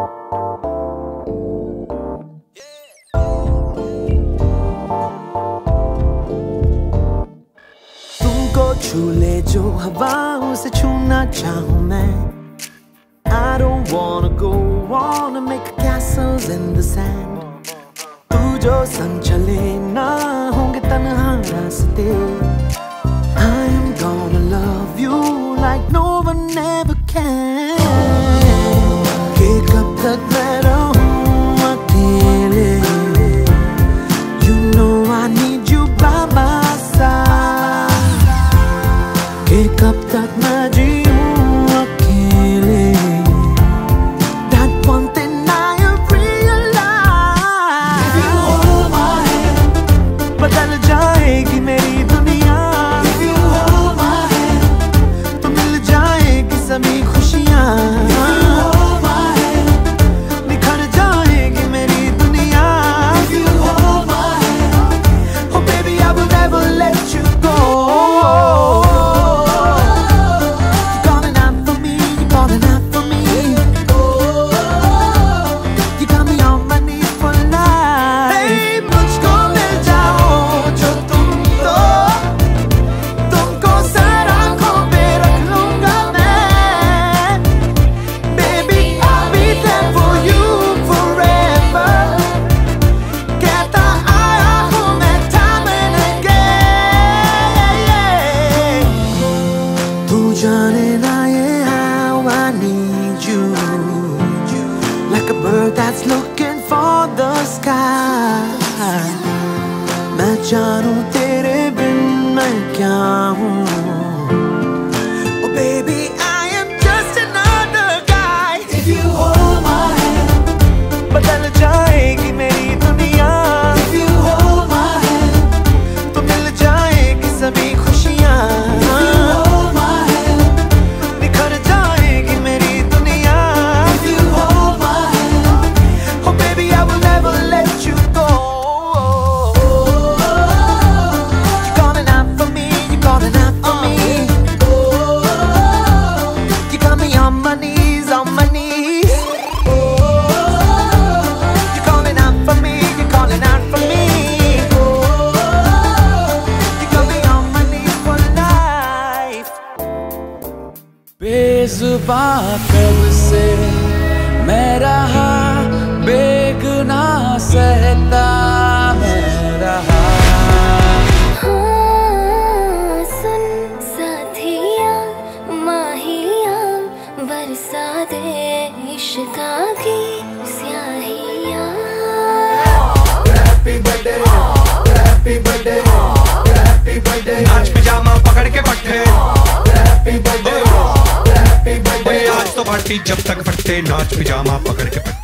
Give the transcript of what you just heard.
छू ले जो हवाओं से छूना चाहूं मैं। I don't wanna go on and make castles in the sand। तू जो संग चले ना होंगे तन्हा रास्ते। I am gonna love you like no one ever can। कि कब तक मैं रहूं अकेले। You know I need you by my side। कि कब तक मैं जीऊं अकेले। That one thing I have realized। If you hold my hand, बदल जाएगी मेरी दुनिया। If you hold my hand, तो मिल जाएगी सभी खुशियाँ। If you hold my hand, निखर जाएगी मेरी दुनिया। If you hold my hand, oh baby I will never let you go। Johnny, how I need you, like a bird that's looking for the sky। मैं जानूं तेरे बिन मैं क्या हूँ। Oh baby, I am just another guy। If you hold my hand, बदल जाएगी मेरी दुनिया। If you hold my hand, तो मिल जाएगी सभी खुशियाँ। बेज़ुबां कब से मैं रहा, बेगुना सहता मैं रहा। हाँ, सुन साथिया माहिया बरसा दे इश्क़ा की स्याहिया। Happy birthday, happy birthday, happy birthday. नाच पिजामा पकड़ के पट्टे। हैप्पी बर्थडे, आज तो पार्टी जब तक फटते। नाच पिजामा पकड़ के